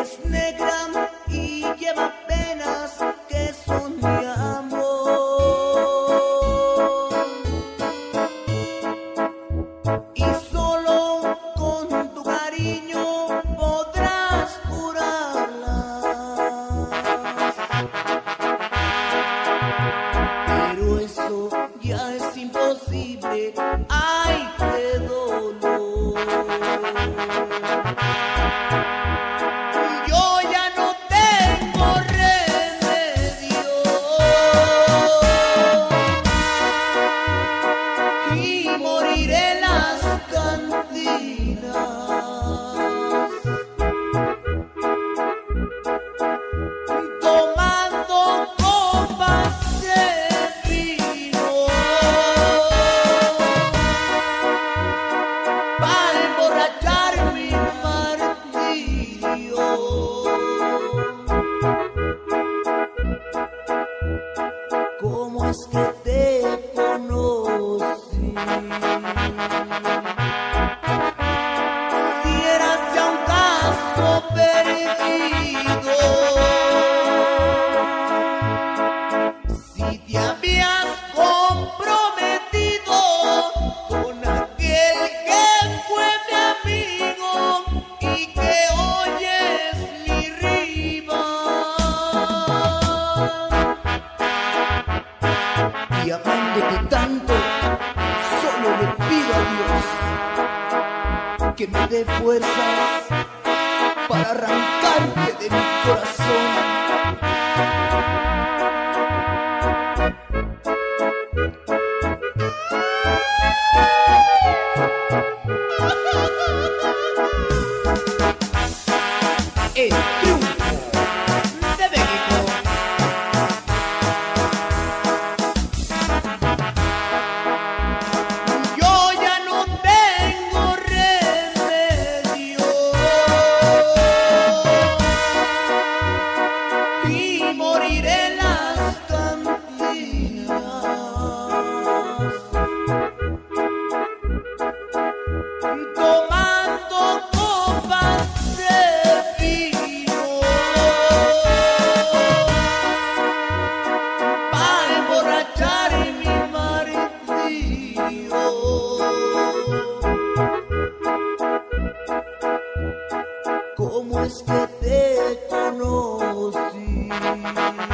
es negra y lleva penas que son de amor, y solo con tu cariño podrás curarlas, pero eso ya es imposible. ¡Ay, qué dolor! Yo ya no tengo remedio y moriré en las cantinas, tomando copas de vino para emborrachar mi martirio. ¿Cómo es que te conocí? Si eras ya un caso perdido, si te habías comprometido con aquel que fue mi amigo y que hoy es mi rival. Y amándote tanto, solo le pido a Dios que me dé fuerzas para arrancarte de mi corazón. El triunfo de México. Yo ya no tengo remedio y moriré en las cantinas, tomando copas de vino para emborrachar mi martirio. ¿Cómo es que te conocí?